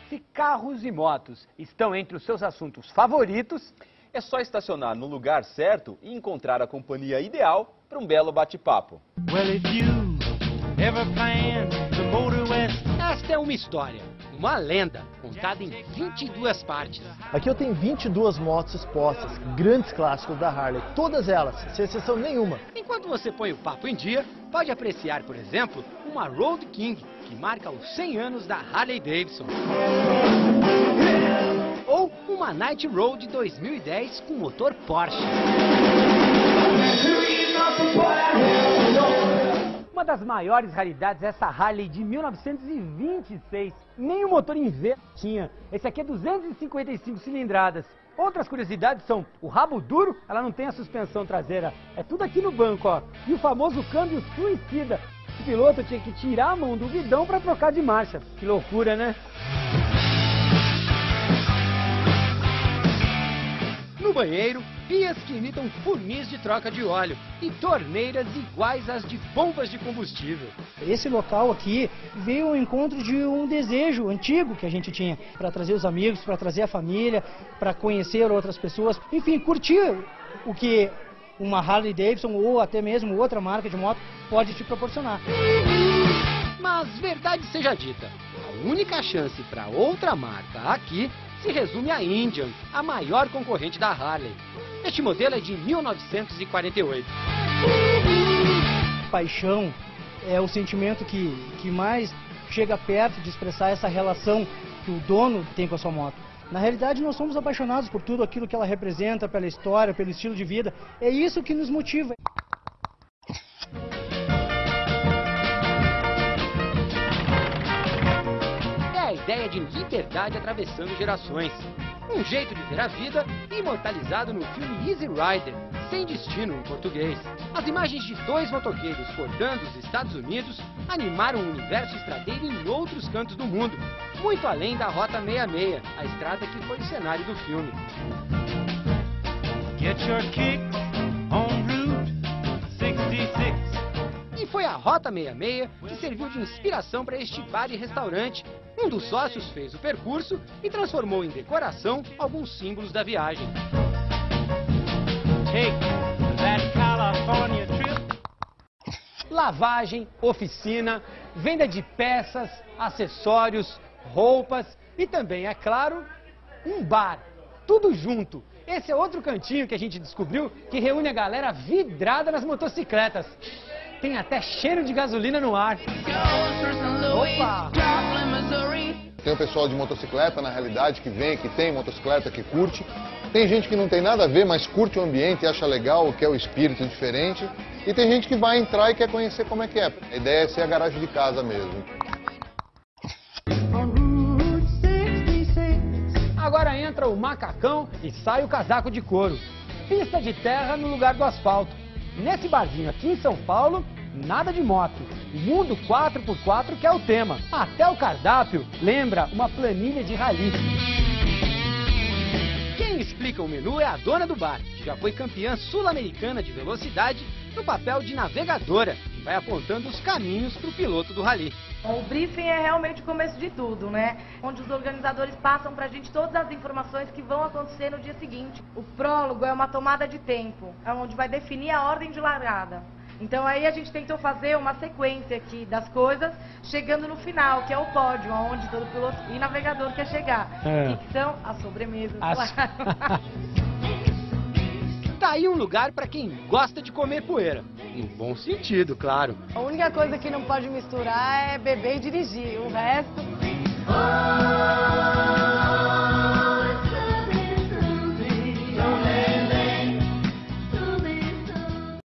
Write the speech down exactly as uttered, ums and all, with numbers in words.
Se carros e motos estão entre os seus assuntos favoritos, é só estacionar no lugar certo e encontrar a companhia ideal para um belo bate-papo. Well, if you ever plan to go to West... Esta é uma história, uma lenda, contada em vinte e duas partes. Aqui eu tenho vinte e duas motos expostas, grandes clássicos da Harley, todas elas, sem exceção nenhuma. Enquanto você põe o papo em dia, pode apreciar, por exemplo, uma Road King, que marca os cem anos da Harley Davidson. Ou uma Night Road dois mil e dez com motor Porsche. uma das maiores raridades é essa Harley de mil novecentos e vinte e seis. Nem o motor em V tinha. Esse aqui é duzentos e cinquenta e cinco cilindradas. Outras curiosidades são o rabo duro, ela não tem a suspensão traseira. É tudo aqui no banco, ó. E o famoso câmbio suicida. O piloto tinha que tirar a mão do guidão para trocar de marcha. Que loucura, né? No banheiro, pias que imitam funis de troca de óleo e torneiras iguais às de bombas de combustível. Esse local aqui veio ao encontro de um desejo antigo que a gente tinha para trazer os amigos, para trazer a família, para conhecer outras pessoas, enfim, curtir o que uma Harley Davidson ou até mesmo outra marca de moto pode te proporcionar. Mas verdade seja dita, a única chance para outra marca aqui se resume à Indian, a maior concorrente da Harley. Este modelo é de mil novecentos e quarenta e oito. Paixão é o sentimento que, que mais chega perto de expressar essa relação que o dono tem com a sua moto. Na realidade, nós somos apaixonados por tudo aquilo que ela representa, pela história, pelo estilo de vida. É isso que nos motiva. A ideia de liberdade atravessando gerações. Um jeito de ver a vida imortalizado no filme Easy Rider, Sem Destino em português. As imagens de dois motoqueiros cortando os Estados Unidos animaram o universo estradeiro em outros cantos do mundo, muito além da Rota sessenta e seis, a estrada que foi o cenário do filme. Get your kicks on Route sessenta e seis. E foi a Rota sessenta e seis que serviu de inspiração para este bar e restaurante. Um dos sócios fez o percurso e transformou em decoração alguns símbolos da viagem. Take that California trip. Lavagem, oficina, venda de peças, acessórios, roupas e também, é claro, um bar. Tudo junto. Esse é outro cantinho que a gente descobriu que reúne a galera vidrada nas motocicletas. Tem até cheiro de gasolina no ar. Opa! Tem o pessoal de motocicleta, na realidade, que vem, que tem motocicleta, que curte. Tem gente que não tem nada a ver, mas curte o ambiente e acha legal, quer o espírito diferente. E tem gente que vai entrar e quer conhecer como é que é. A ideia é ser a garagem de casa mesmo. Agora entra o macacão e sai o casaco de couro. Pista de terra no lugar do asfalto. Nesse barzinho aqui em São Paulo, nada de moto. Mundo quatro por quatro que é o tema. Até o cardápio lembra uma planilha de rally. Quem explica o menu é a dona do bar, que já foi campeã sul-americana de velocidade no papel de navegadora, e vai apontando os caminhos para o piloto do rally. O briefing é realmente o começo de tudo, né? Onde os organizadores passam pra gente todas as informações que vão acontecer no dia seguinte. O prólogo é uma tomada de tempo, é onde vai definir a ordem de largada. Então aí a gente tentou fazer uma sequência aqui das coisas, chegando no final, que é o pódio, onde todo piloto e navegador quer chegar. É. E que são as sobremesas, As... claro. Tá aí um lugar para quem gosta de comer poeira. No bom sentido, claro. A única coisa que não pode misturar é beber e dirigir, o resto...